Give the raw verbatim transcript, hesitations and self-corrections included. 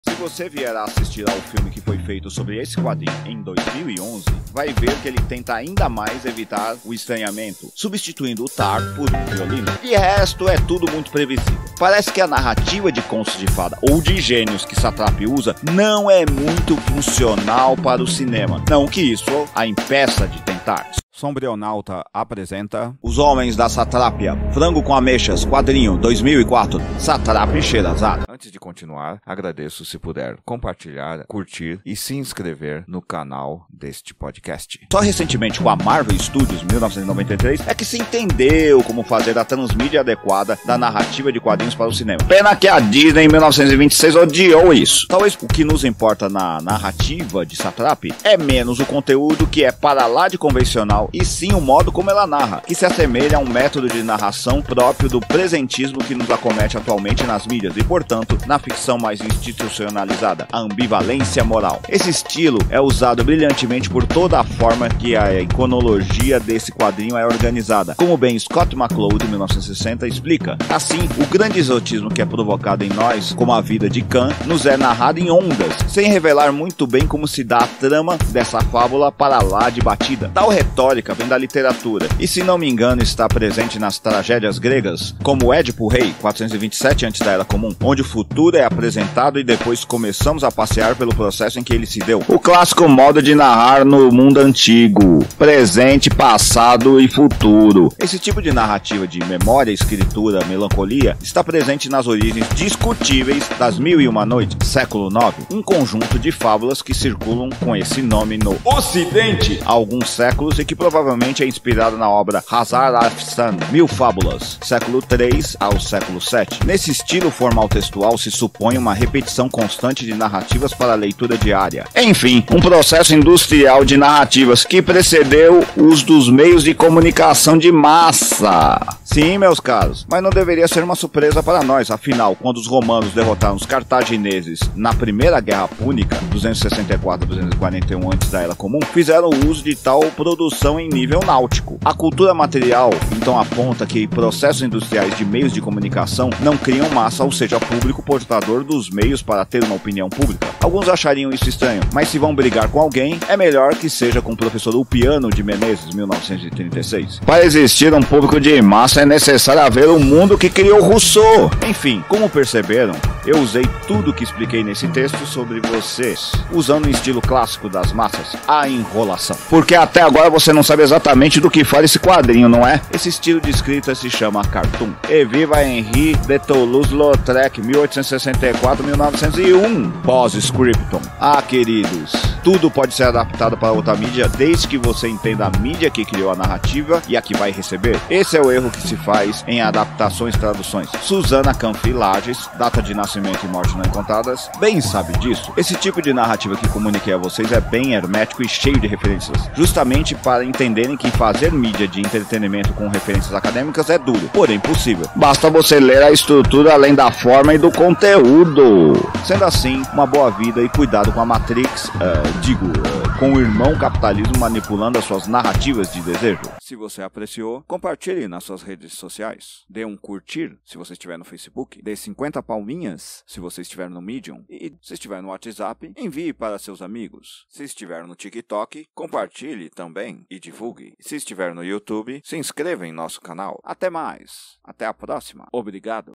Se você vier a assistir ao filme que foi feito sobre esse quadrinho em dois mil e onze, vai ver que ele tenta ainda mais evitar o estranhamento, substituindo o tar por um violino. De resto, é tudo muito previsível. Parece que a narrativa de contos de fada ou de gênios que Satrap usa não é muito funcional para o cinema. Não que isso a impeça de tentar. Sombrionauta apresenta Os Homens da Satrápia, Frango com Ameixas, quadrinho dois mil e quatro, Satrap Sherazade. Antes de continuar, agradeço se puder compartilhar, curtir e se inscrever no canal deste podcast. Só recentemente com a Marvel Studios, mil novecentos e noventa e três, é que se entendeu como fazer a transmídia adequada da narrativa de quadrinhos para o cinema. Pena que a Disney em mil novecentos e vinte e seis odiou isso. Talvez o que nos importa na narrativa de Satrap é menos o conteúdo, que é para lá de convencional, e sim o modo como ela narra, que se assemelha a um método de narração próprio do presentismo que nos acomete atualmente nas mídias e, portanto, na ficção mais institucionalizada, a ambivalência moral. Esse estilo é usado brilhantemente por toda a forma que a iconologia desse quadrinho é organizada, como bem Scott McCloud, mil novecentos e sessenta, explica. Assim, o grande exotismo que é provocado em nós, como a vida de Khan, nos é narrado em ondas, sem revelar muito bem como se dá a trama dessa fábula para lá de batida. Tal retórica vem da literatura, e se não me engano está presente nas tragédias gregas, como Édipo Rei, quatrocentos e vinte e sete antes da Era Comum, onde o futuro é apresentado e depois começamos a passear pelo processo em que ele se deu. O clássico modo de narrar no mundo antigo, presente, passado e futuro. Esse tipo de narrativa de memória, escritura, melancolia, está presente nas origens discutíveis das Mil e Uma Noites, século nove, um conjunto de fábulas que circulam com esse nome no Ocidente há alguns séculos e que provavelmente é inspirada na obra Hazar Afstan, Mil Fábulas, século três ao século sete. Nesse estilo formal textual se supõe uma repetição constante de narrativas para a leitura diária. Enfim, um processo industrial de narrativas que precedeu os dos meios de comunicação de massa. Sim, meus caros, mas não deveria ser uma surpresa para nós, afinal, quando os romanos derrotaram os cartagineses na Primeira Guerra Púnica, duzentos e sessenta e quatro a duzentos e quarenta e um antes da Era Comum, fizeram uso de tal produção em nível náutico. A cultura material, então, aponta que processos industriais de meios de comunicação não criam massa, ou seja, público portador dos meios para ter uma opinião pública. Alguns achariam isso estranho, mas se vão brigar com alguém, é melhor que seja com o professor Ulpiano de Menezes, mil novecentos e trinta e seis. Para existir um público de massa é necessário haver um mundo que criou Rousseau. Enfim, como perceberam, eu usei tudo que expliquei nesse texto sobre vocês, usando o estilo clássico das massas, a enrolação. Porque até agora você não sabe exatamente do que fala esse quadrinho, não é? Esse estilo de escrita se chama cartoon. E viva Henri de Toulouse-Lautrec, mil oitocentos e sessenta e quatro a mil novecentos e um, pós-scriptum. Ah, queridos, tudo pode ser adaptado para outra mídia, desde que você entenda a mídia que criou a narrativa e a que vai receber. Esse é o erro que se faz em adaptações e traduções. Susana Canfi Lages, data de nascimento e morte não encontradas, bem sabe disso. Esse tipo de narrativa que comuniquei a vocês é bem hermético e cheio de referências, justamente para entenderem que fazer mídia de entretenimento com referências acadêmicas é duro, porém possível. Basta você ler a estrutura além da forma e do conteúdo. Sendo assim, uma boa vida e cuidado com a Matrix, uh, digo, uh, com o irmão capitalismo manipulando as suas narrativas de desejo. Se você apreciou, compartilhe nas suas redes sociais. Dê um curtir se você estiver no Facebook. Dê cinquenta palminhas se você estiver no Medium. E se estiver no WhatsApp, envie para seus amigos. Se estiver no TikTok, compartilhe também e divulgue. Se estiver no YouTube, se inscreva em nosso canal. Até mais. Até a próxima. Obrigado.